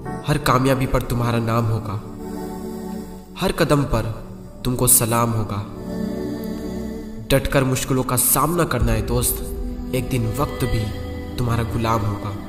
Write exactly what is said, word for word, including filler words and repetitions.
हर कामयाबी पर तुम्हारा नाम होगा, हर कदम पर तुमको सलाम होगा। डटकर मुश्किलों का सामना करना है दोस्त, एक दिन वक्त भी तुम्हारा गुलाम होगा।